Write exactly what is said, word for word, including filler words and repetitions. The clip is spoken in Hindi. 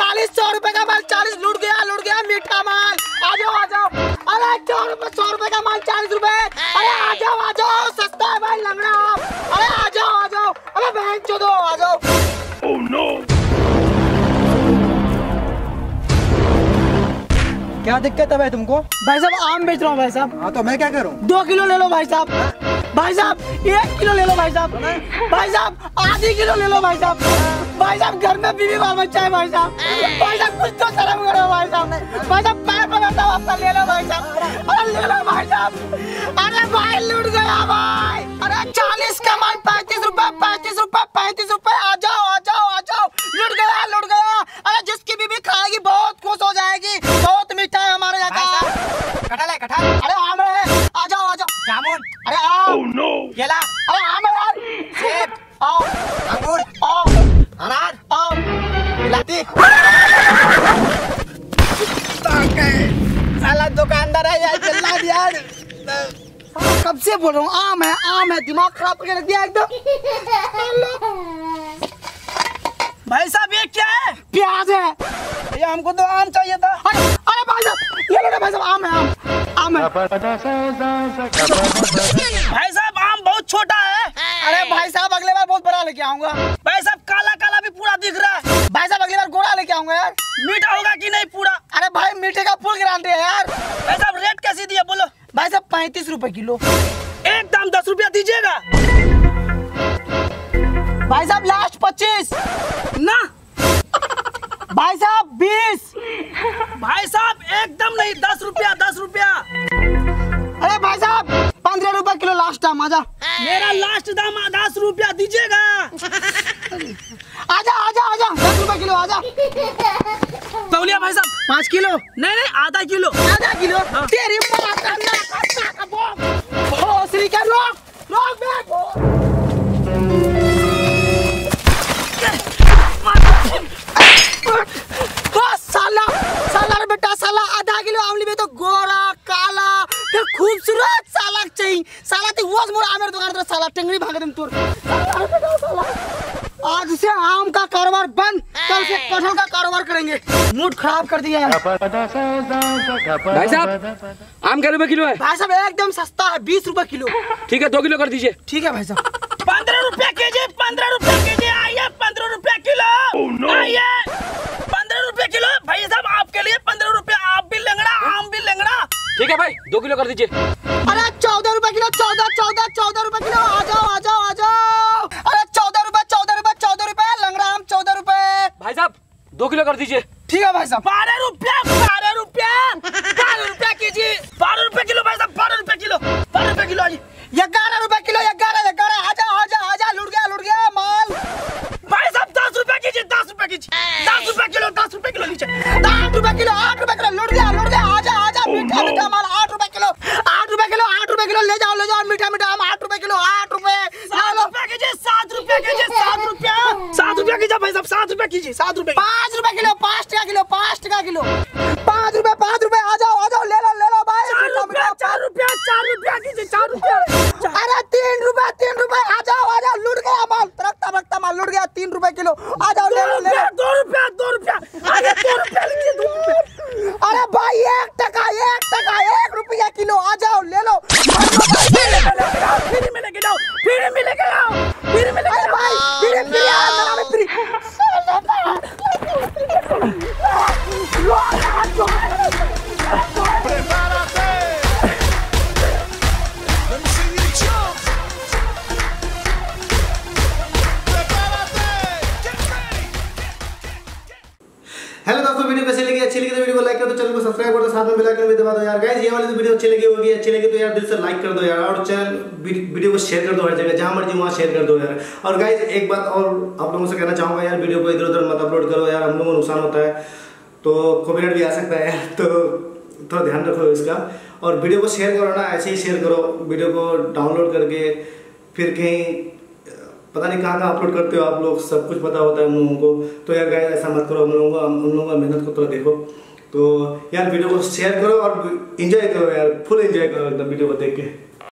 चालीस सौ रुपए का माल, चालीस लूट गया लूट गया मीठा माल। आ जाओ आ जाओ। अरे सौ रुपए सौ रुपए का माल चालीस रुपए। अरे आ जाओ आ जाओ, सस्ता है भाई लंगड़ा। अरे आ जाओ आ जाओ। अरे बहन चोदो आ जाओ। Oh no. क्या दिक्कत है भाई तुमको? भाई साहब आम बेच रहा हूँ भाई साहब। हाँ तो मैं क्या करूँ? दो किलो ले लो भाई साहब। भाई साहब एक किलो ले लो भाई साहब। भाई साहब आधी किलो ले लो भाई साहब। भाई साहब घर में बीवी बाल बच्चा है भाई साहब। भाई साहब कुछ तो शर्म करो भाई साहब। भाई साहब पैर पकड़ता हूँ आपका, ले लो भाई साहब। अरे ले लो भाई साहब। अरे भाई लूट गया भाई। अरे चालीस का माल पैंतीस रुपए पैंतीस रुपए पैंतीस रुपए। आ जाओ आ जाओ आ जाओ। लूट गया लूट गया। अरे जिसकी बीवी खाएगी बहुत खुश हो जाएगी। बहुत मीठा है हमारे यहाँ का। कटहल है कटहल। अरे आम है, आ जाओ आ जाओ। जामुन। अरे आम। Oh no. केला। अरे आम है यार। सेब। आओ। अंगूर। आओ। अनार। आओ। इलायची। साला दुकानदार है यार, चिल्ला दिया यार। कब से बोल रहा हूँ आम है आम है, दिमाग खराब करके रख दिया एकदम। भाई साहब ये क्या है? प्याज है। ये हमको तो आम चाहिए था। अरे अरे भाई साहब ये लो ना भाई साहब, आम है आम आम है। भाई साहब आम बहुत छोटा है। अरे भाई साहब अगले बार बहुत बड़ा लेके आऊंगा। भाई साहब काला काला भी पूरा दिख रहा है। भाई साहब अगली बार गोरा लेके आऊंगा यार। मीठा होगा कि नहीं पूरा? अरे भाई मीठे का फुल गारंटी है यार। भाई साहब रेट कैसे दिया बोलो? भाई साहब पैंतीस रुपए किलो। एकदम दस रुपया दीजिएगा भाई साहब लास्ट पच्चीस। ना। भाई साहब बीस। भाई साहब एकदम नहीं, दस रुपया दस रुपया। अरे भाई साहब पंद्रह रुपए किलो लास्ट दाम। आजा मेरा लास्ट दाम दस रुपया दीजिएगा। आजा आजा आजा दस रुपए किलो आजा। तौलिया भाई साहब पाँच किलो। नहीं नहीं आधा किलो। आधा किलो। हाँ। तेरी माँ का नाक का बोक। ओ श्री का रोक रोक बे। बस साला साला रे बेटा साला आधा किलो आमली में तो गोरा काला फिर खूबसूरत साला चाहिए। साला ती वोस मोर आमेर दुकान तो साला टेंगरी भाग देम तोर। आज से आम का कारोबार बंद, कल से कटहल का कारोबार करेंगे। मूड खराब कर दिया है। भाई साहब आम क्या रुपए किलो है? भाई साहब एकदम सस्ता है, बीस रुपए किलो। ठीक है दो किलो कर दीजिए। ठीक है भाई साहब। पंद्रह रुपया के जी पंद्रह रुपया के जी। आइए पंद्रह रुपया किलो। आइए पंद्रह रुपया किलो। भाई साहब आपके लिए पंद्रह रुपया। आप भी लेंगड़ा आम भी लेंगड़ा। ठीक है भाई दो किलो कर दीजिए। अरे चौदह रुपए किलो। चौदह चौदह चौदह रुपए किलो। आ जाओ आ जाओ आ जाओ। अरे चौदह रुपए चौदह रुपए चौदह रुपए लंगड़ा आम चौदह रुपए। भाई साहब दो किलो कर दीजिए। ठीक है भाई साहब। बारह रुपया बारह रुपया बारह रुपया के जी। बारह रुपया किलो भाई साहब। बारह रुपया किलो बारह रुपया किलो। आइए ग्यारह रुपए किलो। ग्यारह ग्यारह। आजा आजा आजा। लुट गया लुट गया माल। भाई साहब दस रुपया के जी दस रुपया के जी दस रुपया किलो दस रुपया किलो लीजिए। आठ रुपए किलो आठ रुपए किलो। लुट गया लुट गया। आजा आजा। मीठा मीठा माल आठ रुपए किलो। आठ रुपए किलो आठ रुपए किलो। ले जाओ ले जाओ मीठा मीठा आम आठ रुपए किलो। आठ रुपए सात रुपया के जी सात रुपया के जी सात रुपया सात रुपया की भाई साहब सात रुपया कीजिए सात रुपया। पाँच रुपए किलो। पाँच टका किलो। पाँच टका किलो। पाँच रुपए पाँच रुपए। आ जाओ आ जाओ। ले लो ले लो भाई। चार रुपया चार रुपया चार रुपया कीजिए चार रुपया। अरे तीन रुपए तीन रुपए। आ जाओ आ जाओ। लुट गया माल। तरकता भरकता माल लुट गया। तीन रुपए किलो। आ जाओ ले लो ले लो। दो रुपया दो रुपया। आगे दो रुपया लीजिए दो रुपया। अरे भाई एक टका एक टका एक रुपया किलो। आ जाओ ले लो। फ्री में लेके जाओ फ्री में लेके जाओ फ्री में लेके अरे भाई फ्री फ्री मेरा में फ्री। हेलो दोस्तों, वीडियो कैसी लगी? अच्छी लगी तो वीडियो को लाइक कर दो, चैनल को सब्सक्राइब कर दो, साथ में बेल आइकन भी दबा दो यार। गाइस ये वाली तो वीडियो अच्छी लगी होगी, अच्छी लगी तो यार दिल से लाइक कर दो यार, और चैनल वीडियो को शेयर कर दो हर जगह, जहां मर्जी वहां शेयर कर दो यार। और गाइस एक बात और आप लोगों से कहना चाहूंगा यार, वीडियो को इधर उधर मत अपलोड करो यार, हम लोगों को नुकसान होता है, तो कॉपीराइट भी आ सकता है यार, तो थोड़ा ध्यान रखो इसका। और वीडियो को शेयर करो ना, ऐसे ही शेयर करो, वीडियो को डाउनलोड करके फिर कहीं पता नहीं कहाँ कहाँ अपलोड करते हो आप लोग, सब कुछ पता होता है हम लोगों को, तो यार गाइस ऐसा मत करो, हम लोगों को हम लोगों का मेहनत को थोड़ा देखो। तो यार वीडियो को शेयर करो और एंजॉय करो यार, फुल एंजॉय करो एकदम वीडियो को देख के।